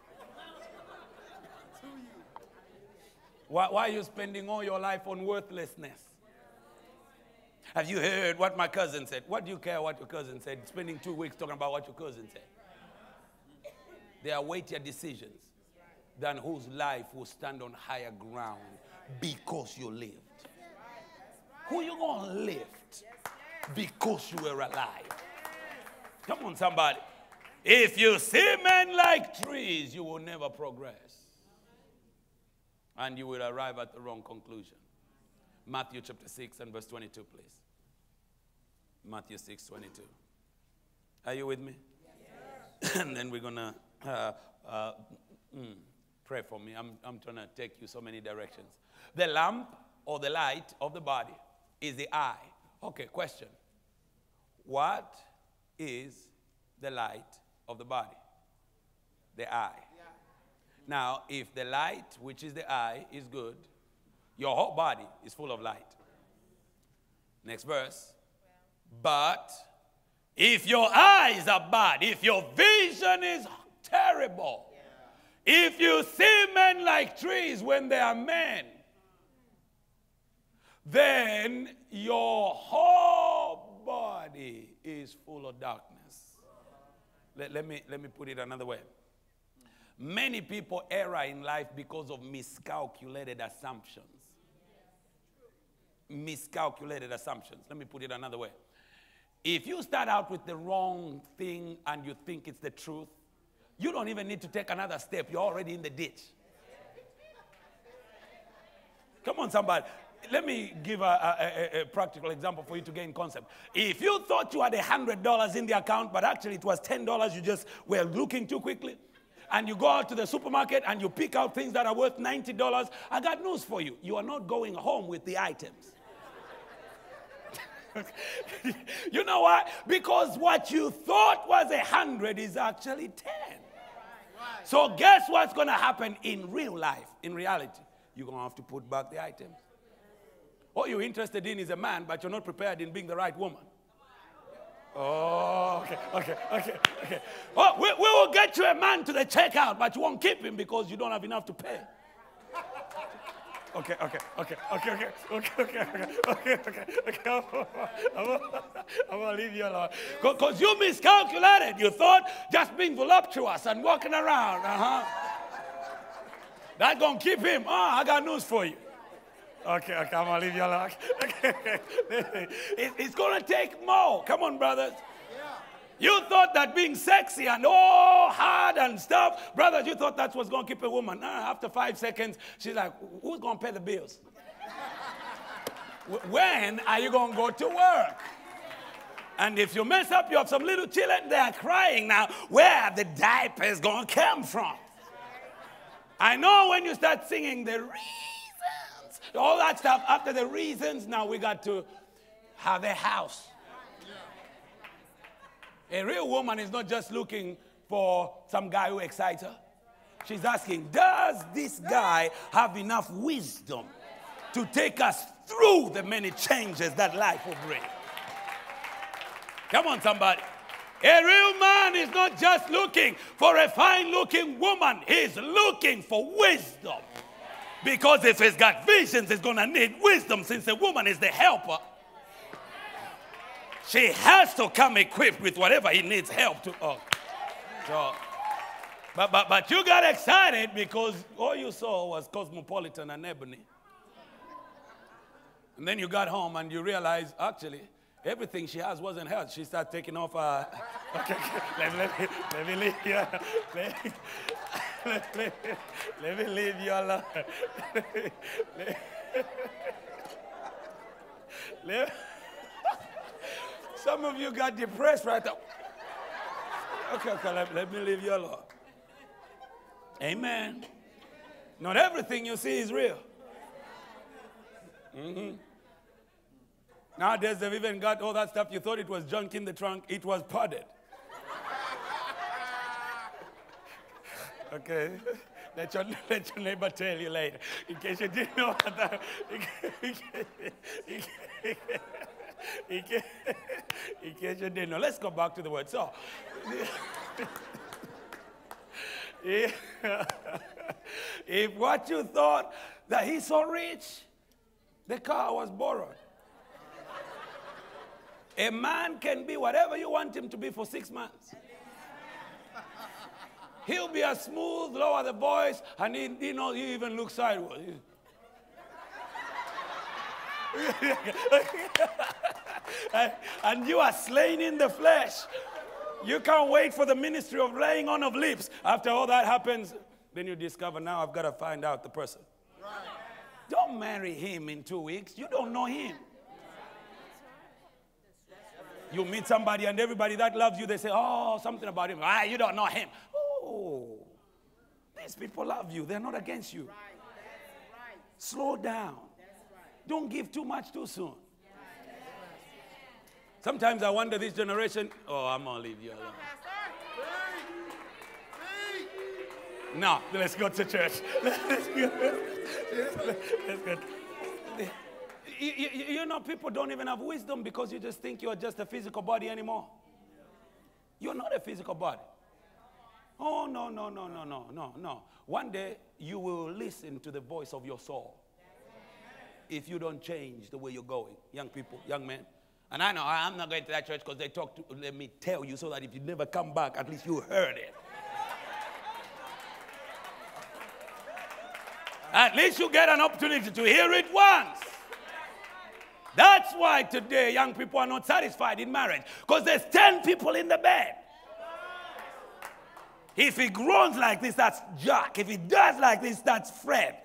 Why are you spending all your life on worthlessness? Have you heard what my cousin said? What do you care what your cousin said? Spending 2 weeks talking about what your cousin said. There are weightier decisions than whose life will stand on higher ground because you lived. Who you going to lift because you were alive? Come on, somebody. If you see men like trees, you will never progress. And you will arrive at the wrong conclusion. Matthew chapter 6 and verse 22, please. Matthew 6, 22. Are you with me? Yes. And then we're going to pray for me. I'm trying to take you so many directions. The lamp or the light of the body is the eye. Okay, question. What is the light of the body? The eye. Now, if the light, which is the eye, is good, your whole body is full of light. Next verse. But if your eyes are bad, if your vision is terrible, if you see men like trees when they are men, then your whole body is full of darkness. Let me put it another way. Many people err in life because of miscalculated assumptions. miscalculated assumptions. Let me put it another way. If you start out with the wrong thing and you think it's the truth, you don't even need to take another step. You're already in the ditch. Come on, somebody. Let me give a practical example for you to gain concept. If you thought you had $100 in the account, but actually it was $10, you just were looking too quickly, and you go out to the supermarket and you pick out things that are worth $90, I got news for you. You are not going home with the items. You know why? Because what you thought was 100 is actually 10. So guess what's going to happen in real life, in reality? You're going to have to put back the items. All you're interested in is a man, but you're not prepared in being the right woman. Oh, okay. Oh, we will get you a man to the checkout, but you won't keep him because you don't have enough to pay. Okay. I'm going to leave you alone. Because you miscalculated. You thought just being voluptuous and walking around. That's going to keep him. I got news for you. Okay, I'm going to leave you alone. It's going to take more. Come on, brothers. You thought that being sexy and hard and stuff, brothers, you thought that's what's going to keep a woman. After 5 seconds, she's like, who's going to pay the bills? When are you going to go to work? And if you mess up, you have some little children, they are crying now. Where are the diapers going to come from? I know when you start singing the reasons, all that stuff, after the reasons, now we got to have a house. A real woman is not just looking for some guy who excites her. She's asking, does this guy have enough wisdom to take us through the many changes that life will bring? Come on, somebody. A real man is not just looking for a fine-looking woman. He's looking for wisdom. Because if he's got visions, he's going to need wisdom since the woman is the helper. She has to come equipped with whatever he needs help to. But you got excited because all you saw was Cosmopolitan and Ebony. And then you got home and you realized, actually, everything she has wasn't hers. She started taking off her... Okay, let me leave you. Let me leave you alone. Some of you got depressed right now. Okay, let me leave you alone. Amen. Not everything you see is real. Nowadays, they've even got all that stuff. You thought it was junk in the trunk. It was padded. Okay. Let your neighbor tell you later. In case you didn't know that. In case you didn't know. Let's go back to the word. So, if what you thought that he's so rich, the car was borrowed. A man can be whatever you want him to be for 6 months. He'll be as smooth, lower the voice, and he even look sideways. And you are slain in the flesh. You can't wait for the ministry of laying on of lips. After all that happens, then you discover, now I've got to find out the person. Right. Don't marry him in 2 weeks. You don't know him. You meet somebody and everybody that loves you, they say, oh, something about him. You don't know him. Oh, these people love you. They're not against you. Right. Right. Slow down. Right. Don't give too much too soon. Sometimes I wonder this generation, I'm going to leave you alone. No, let's go to church. Let's go. You know, people don't even have wisdom because you just think you're just a physical body anymore. You're not a physical body. Oh, no. One day, you will listen to the voice of your soul if you don't change the way you're going. Young people, young men. And I know I'm not going to that church because they talk to, let me tell you so that if you never come back, at least you heard it. At least you get an opportunity to hear it once. That's why today young people are not satisfied in marriage, because there's 10 people in the bed. If he groans like this, that's Jack. If he does like this, that's Fred.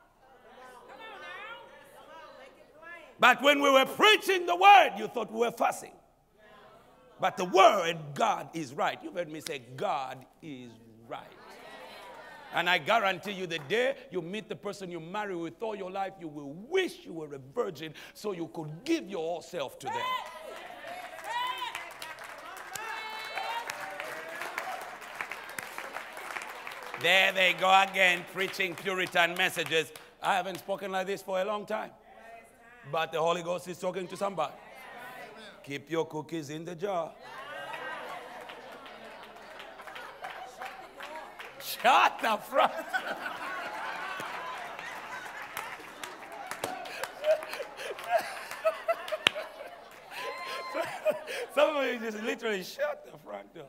But when we were preaching the word, you thought we were fussing. But the word, God is right. You've heard me say, God is right. And I guarantee you, the day you meet the person you marry with all your life, you will wish you were a virgin so you could give your whole self to them. There they go again, preaching Puritan messages. I haven't spoken like this for a long time. But the Holy Ghost is talking to somebody. Keep your cookies in the jar. Shut the front. Some of you just literally shut the front door.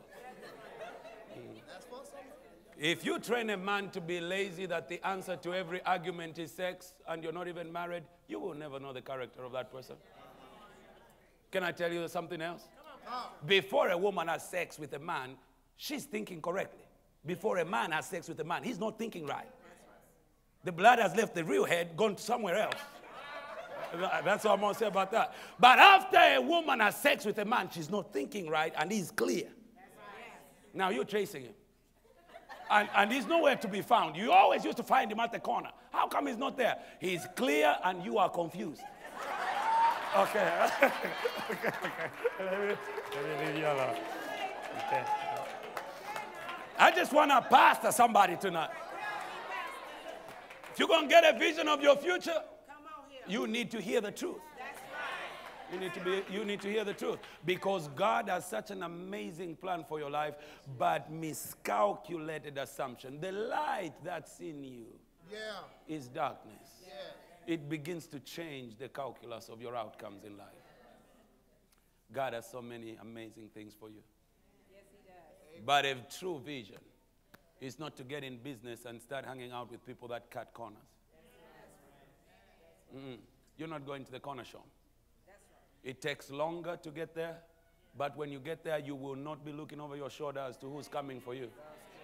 If you train a man to be lazy, that the answer to every argument is sex, and you're not even married, you will never know the character of that person. Can I tell you something else? Before a woman has sex with a man, she's thinking correctly. Before a man has sex with a man, he's not thinking right. The blood has left the real head, gone somewhere else. That's what I'm going to say about that. But after a woman has sex with a man, she's not thinking right, and he's clear. Now you're chasing him. And he's nowhere to be found. You always used to find him at the corner. How come he's not there? He's clear and you are confused. Okay. Okay. I just want to pastor somebody tonight. If you're going to get a vision of your future, you need to hear the truth. You need to hear the truth, because God has such an amazing plan for your life, but miscalculated assumption. The light that's in you is darkness. It begins to change the calculus of your outcomes in life. God has so many amazing things for you. Yes, he does. But a true vision is not to get in business and start hanging out with people that cut corners. You're not going to the corner shop. It takes longer to get there, but when you get there, you will not be looking over your shoulder as to who's coming for you.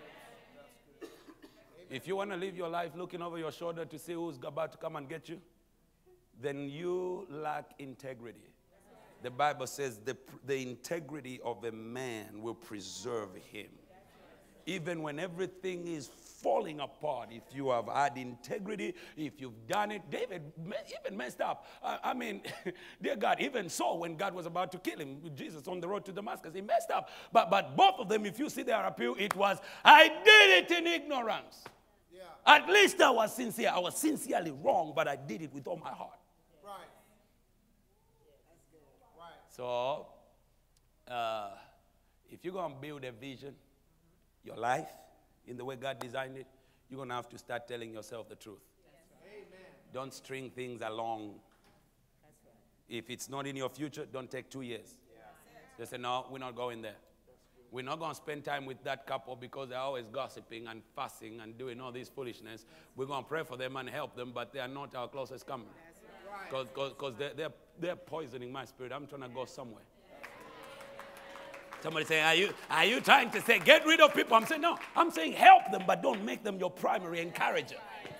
If you want to live your life looking over your shoulder to see who's about to come and get you, then you lack integrity. The Bible says the integrity of a man will preserve him. Even when everything is falling apart, if you have had integrity, if you've done it. David even messed up. I mean, dear God, even Saul, when God was about to kill him with Jesus on the road to Damascus, he messed up. But both of them, if you see their appeal, it was, I did it in ignorance. Yeah. At least I was sincere. I was sincerely wrong, but I did it with all my heart. Right. So, if you're going to build a vision, your life, in the way God designed it, you're going to have to start telling yourself the truth. Amen. Don't string things along. That's right. If it's not in your future, don't take 2 years. Yeah. Just say, no, we're not going there. We're not going to spend time with that couple because they're always gossiping and fussing and doing all this foolishness. We're going to pray for them and help them, but they are not our closest company. Because they're poisoning my spirit. I'm trying to go somewhere. Somebody say, are you trying to say, get rid of people? I'm saying, no. I'm saying help them, but don't make them your primary encourager.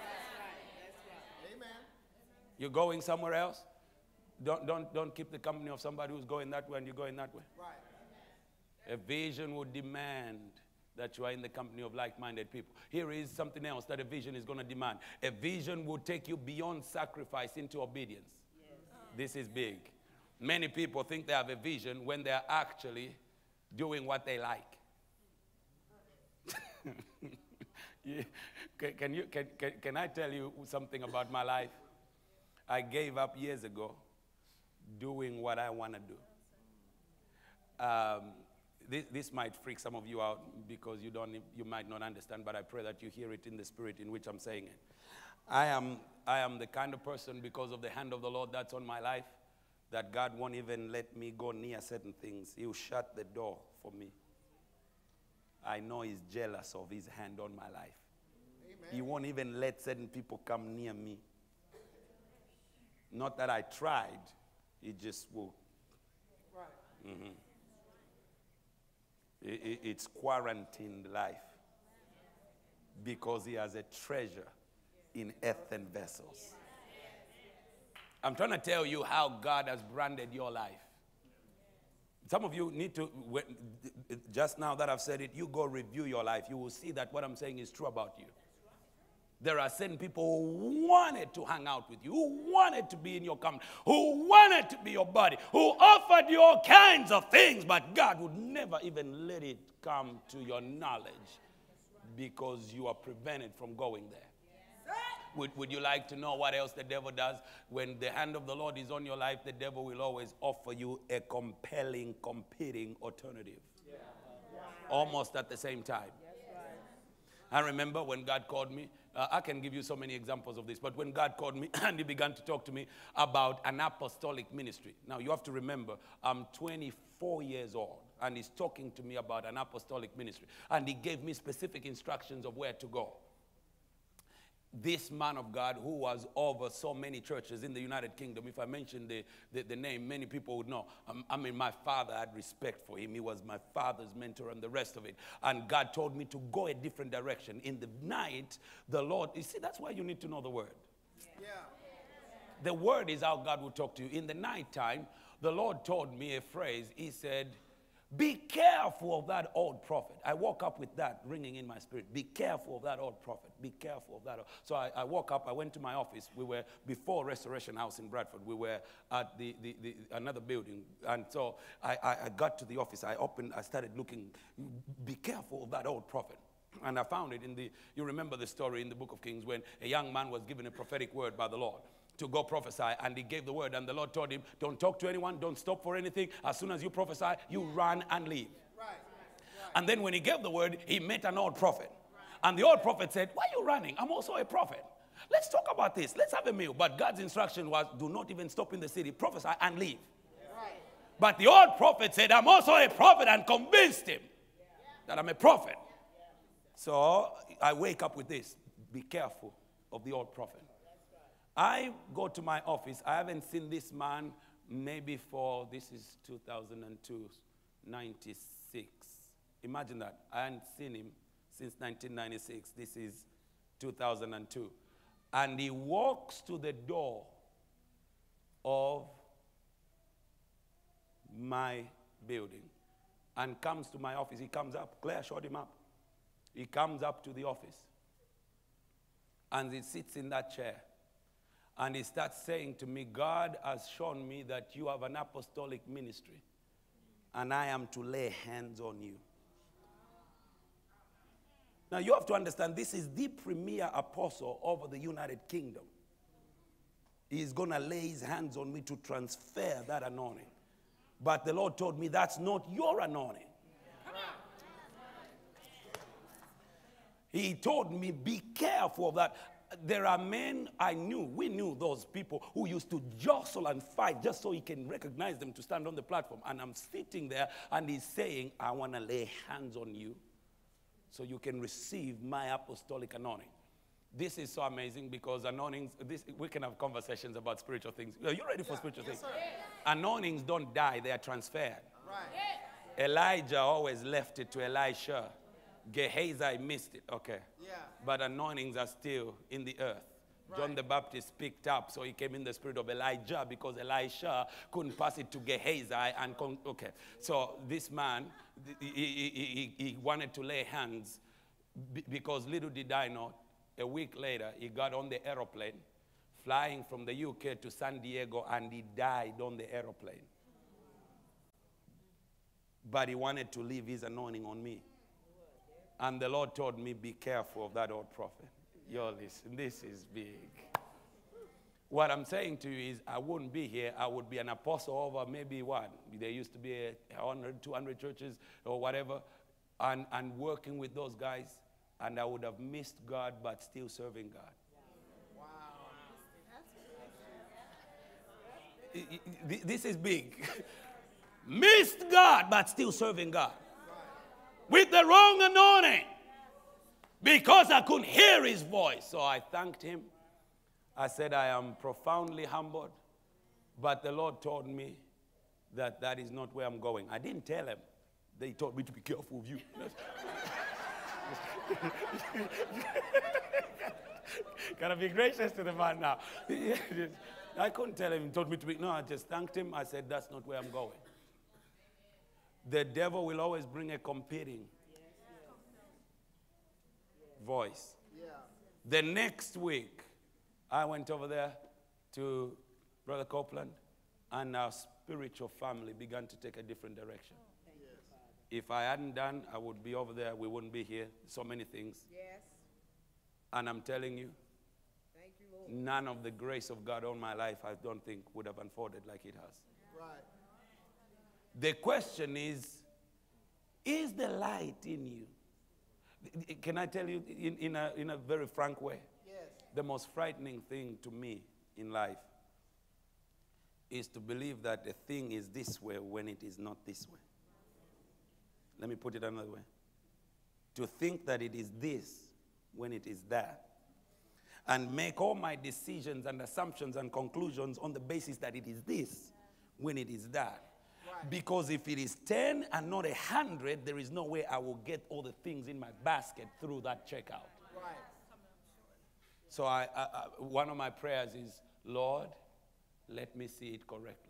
Amen. You're going somewhere else? Don't keep the company of somebody who's going that way and you're going that way. Right. A vision would demand that you are in the company of like-minded people. Here is something else that a vision is going to demand. A vision will take you beyond sacrifice into obedience. Yes. This is big. Many people think they have a vision when they're actually doing what they like. Can I tell you something about my life? I gave up years ago doing what I want to do. This might freak some of you out because you might not understand, but I pray that you hear it in the spirit in which I'm saying it. I am the kind of person, because of the hand of the Lord that's on my life, that God won't even let me go near certain things. He'll shut the door for me. I know he's jealous of his hand on my life. Amen. He won't even let certain people come near me. Not that I tried. He just will. It's quarantined life because he has a treasure in earthen vessels. I'm trying to tell you how God has branded your life. Some of you need to, just now that I've said it, you go review your life. You will see that what I'm saying is true about you. There are certain people who wanted to hang out with you, who wanted to be in your company, who wanted to be your buddy, who offered you all kinds of things, but God would never even let it come to your knowledge because you are prevented from going there. Would you like to know what else the devil does? When the hand of the Lord is on your life, the devil will always offer you a compelling, competing alternative. Almost at the same time. I remember when God called me, I can give you so many examples of this, but when God called me and he began to talk to me about an apostolic ministry. Now you have to remember, I'm 24 years old and he's talking to me about an apostolic ministry. And he gave me specific instructions of where to go. This man of God who was over so many churches in the United Kingdom, if I mention the name, many people would know. I mean, my father had respect for him. He was my father's mentor and the rest of it. And God told me to go a different direction. In the night, the Lord, you see, that's why you need to know the word. Yeah. The word is how God will talk to you. In the nighttime, the Lord told me a phrase. He said, be careful of that old prophet. I woke up with that ringing in my spirit. Be careful of that old prophet. Be careful of that. So I woke up. I went to my office. We were before Restoration House in Bradford. We were at the another building. And so I got to the office. I started looking. Be careful of that old prophet. And I found it in you remember the story in the book of Kings when a young man was given a prophetic word by the Lord to go prophesy, and he gave the word, and the Lord told him, don't talk to anyone, don't stop for anything. As soon as you prophesy, you run and leave. Right. And then when he gave the word, he met an old prophet. And the old prophet said, why are you running? I'm also a prophet. Let's talk about this. Let's have a meal. But God's instruction was, do not even stop in the city, prophesy and leave. Right. But the old prophet said, I'm also a prophet, and convinced him that I'm a prophet. So I wake up with this. Be careful of the old prophet. I go to my office. I haven't seen this man maybe this is 2002, 96. Imagine that. I hadn't seen him since 1996. This is 2002. And he walks to the door of my building and comes to my office. He comes up. Claire showed him up. He comes up to the office. And he sits in that chair. And he starts saying to me, God has shown me that you have an apostolic ministry. And I am to lay hands on you. Now you have to understand, this is the premier apostle over the United Kingdom. He's going to lay his hands on me to transfer that anointing. But the Lord told me that's not your anointing. He told me, be careful of that. There are men we knew those people who used to jostle and fight just so he can recognize them to stand on the platform. And I'm sitting there and he's saying, I want to lay hands on you so you can receive my apostolic anointing. This is so amazing because anointings, we can have conversations about spiritual things. Are you ready for spiritual things? Sir. Anointings don't die, they are transferred. Right. Elijah always left it to Elisha. Gehazi missed it. Okay. Yeah. But anointings are still in the earth. Right. John the Baptist picked up, so he came in the spirit of Elijah because Elisha couldn't pass it to Gehazi. Okay. So this man, he wanted to lay hands because little did I know, a week later, he got on the aeroplane, flying from the UK to San Diego, and he died on the aeroplane. But he wanted to leave his anointing on me. And the Lord told me, be careful of that old prophet. Yo, listen, this is big. What I'm saying to you is, I wouldn't be here. I would be an apostle over maybe what? There used to be 100, 200 churches or whatever, and working with those guys, and I would have missed God but still serving God. Wow. This is big. Missed God but still serving God. With the wrong anointing. Because I couldn't hear his voice. So I thanked him. I said, I am profoundly humbled But the Lord told me that that is not where I'm going. I didn't tell him. They told me to be careful of you. Gotta be gracious to the man now. I couldn't tell him. He told me to be. No, I just thanked him. I said, that's not where I'm going. The devil will always bring a competing voice. The next week, I went over there to Brother Copeland, and our spiritual family began to take a different direction. If I hadn't done, I would be over there. We wouldn't be here. So many things. Yes. And I'm telling you, Thank you, Lord. none of the grace of God on my life, I don't think, would have unfolded like it has. Right. The question is the light in you? Can I tell you in a very frank way? Yes. The most frightening thing to me in life is to believe that a thing is this way when it is not this way. Let me put it another way. To think that it is this when it is that. And make all my decisions and assumptions and conclusions on the basis that it is this when it is that. Right. Because if it is 10 and not 100, there is no way I will get all the things in my basket through that checkout. Right. So one of my prayers is, Lord, let me see it correctly.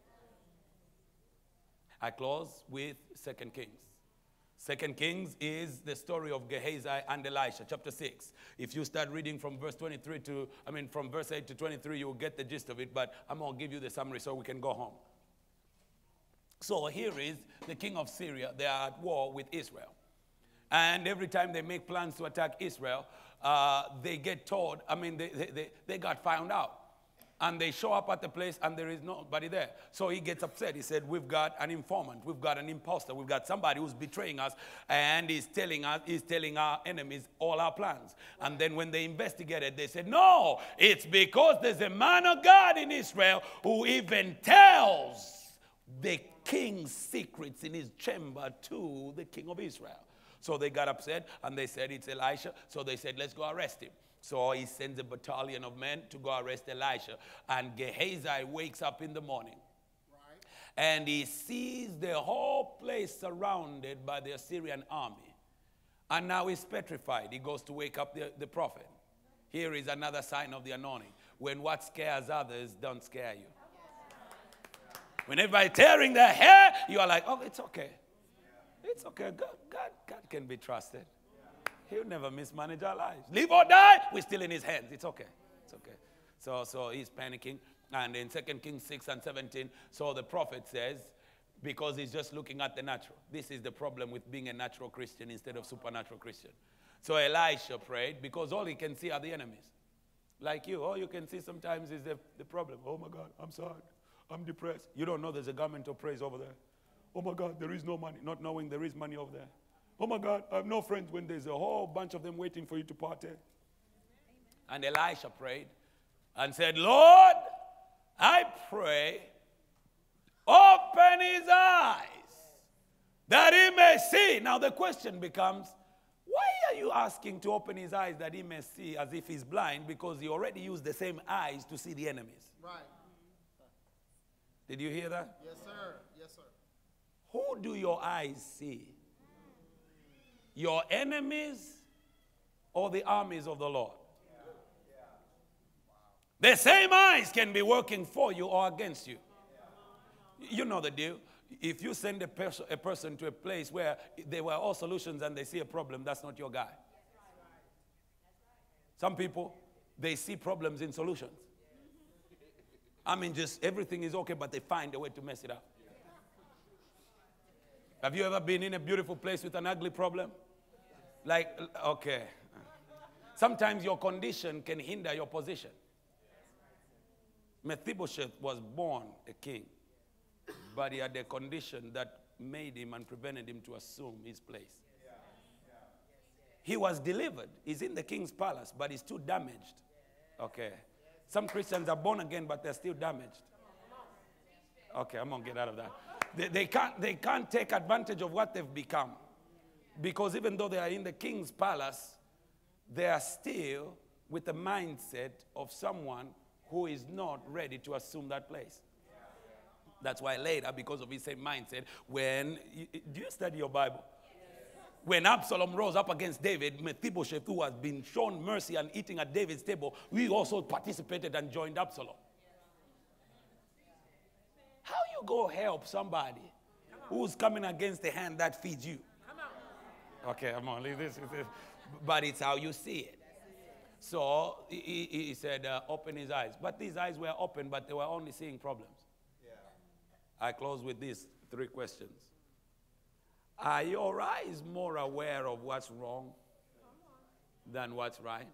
I close with 2 Kings. 2 Kings is the story of Gehazi and Elisha, chapter 6. If you start reading from verse 23 from verse 8 to 23, you will get the gist of it, but I'm going to give you the summary so we can go home. So here is the king of Syria. They are at war with Israel. And every time they make plans to attack Israel, they get told, they got found out. And they show up at the place and there is nobody there. So he gets upset. He said, we've got an informant. We've got an imposter. We've got somebody who's betraying us. And he's telling our enemies all our plans. And then when they investigated, they said, no, it's because there's a man of God in Israel who even tells the king's secrets in his chamber to the king of Israel. So they got upset and they said, it's Elisha. So they said, let's go arrest him. So he sends a battalion of men to go arrest Elisha. And Gehazi wakes up in the morning. Right. And he sees the whole place surrounded by the Assyrian army. And now he's petrified. He goes to wake up the prophet. Here is another sign of the anointing. When what scares others don't scare you. When everybody tearing their hair, you are like, oh, it's okay. It's okay. God can be trusted. He'll never mismanage our lives. Live or die, we're still in his hands. It's okay. It's okay. So he's panicking. And in 2 Kings 6 and 17, so the prophet says, because he's just looking at the natural. This is the problem with being a natural Christian instead of supernatural Christian. So Elisha prayed because all he can see are the enemies. Like you, all you can see sometimes is the problem. Oh my God, I'm sad. I'm depressed. You don't know there's a garment of praise over there. Oh my God, there is no money. Not knowing there is money over there. Oh my God, I have no friends when there's a whole bunch of them waiting for you to party. And Elisha prayed and said, Lord, I pray, open his eyes that he may see. Now the question becomes, why are you asking to open his eyes that he may see as if he's blind? Because he already used the same eyes to see the enemies. Right. Did you hear that? Yes, sir. Yes, sir. Who do your eyes see? Your enemies or the armies of the Lord? The same eyes can be working for you or against you. You know the deal. If you send a person to a place where there were all solutions and they see a problem, that's not your guy. Some people, they see problems in solutions. Just everything is okay, but they find a way to mess it up. Have you ever been in a beautiful place with an ugly problem? Like, okay. Sometimes your condition can hinder your position. Mephibosheth was born a king, but he had a condition that made him and prevented him to assume his place. He was delivered. He's in the king's palace, but he's too damaged. Okay. Some Christians are born again, but they're still damaged. Okay, I'm going to get out of that. They can't take advantage of what they've become. Because even though they are in the king's palace, they are still with the mindset of someone who is not ready to assume that place. That's why later, because of his same mindset, do you study your Bible? When Absalom rose up against David, Mephibosheth, who has been shown mercy and eating at David's table, we also participated and joined Absalom. How you go help somebody who's coming against the hand that feeds you? Okay, I'm on. Leave this. But it's how you see it. So he said, open his eyes. But these eyes were open, but they were only seeing problems. I close with these 3 questions. Are your eyes more aware of what's wrong than what's right?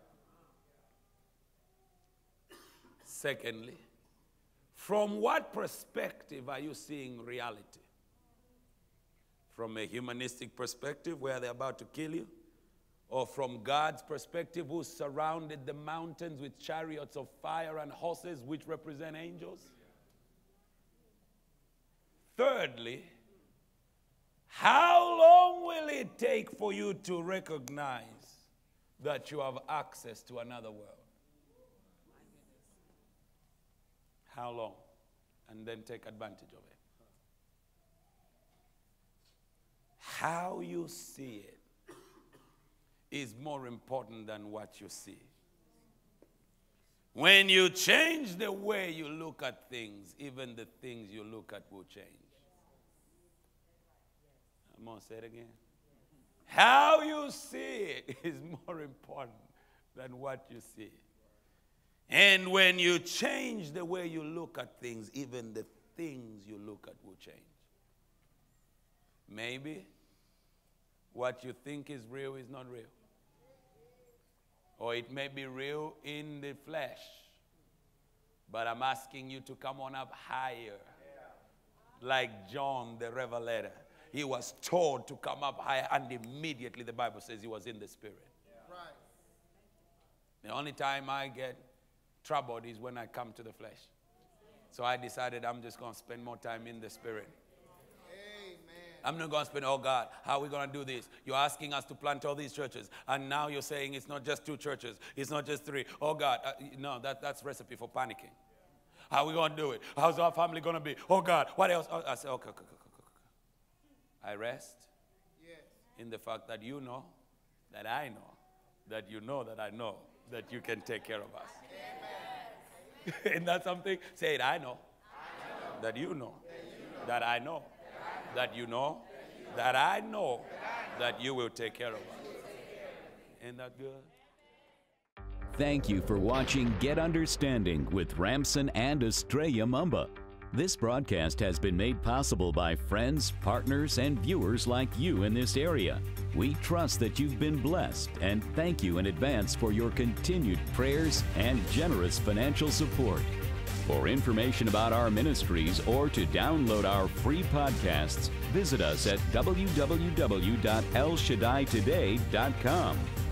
Secondly, from what perspective are you seeing reality? From a humanistic perspective where they're about to kill you? Or from God's perspective who surrounded the mountains with chariots of fire and horses which represent angels? Thirdly, how long will it take for you to recognize that you have access to another world? How long? And then take advantage of it. How you see it is more important than what you see. When you change the way you look at things, even the things you look at will change. I'm going to say it again. How you see it is more important than what you see. And when you change the way you look at things, even the things you look at will change. Maybe what you think is real is not real. Or it may be real in the flesh. But I'm asking you to come on up higher. Like John the Revelator. He was told to come up higher, and immediately the Bible says he was in the Spirit. Right. The only time I get troubled is when I come to the flesh. So I decided I'm just going to spend more time in the Spirit. Amen. I'm not going to spend, oh God, how are we going to do this? You're asking us to plant all these churches, and now you're saying it's not just 2 churches. It's not just 3. Oh God, no, that's recipe for panicking. How are we going to do it? How's our family going to be? Oh God, what else? Oh, I said, okay. I rest in the fact that you know, that I know, that you know that I know, that you can take care of us. Isn't that something? Say it, I know. That you know. That I know. That you know. That I know. That you will take care of us. Isn't that good? Thank you for watching Get Understanding with Ramson and Estrella Mumba. This broadcast has been made possible by friends, partners, and viewers like you in this area. We trust that you've been blessed and thank you in advance for your continued prayers and generous financial support. For information about our ministries or to download our free podcasts, visit us at www.elshaddai.today.com.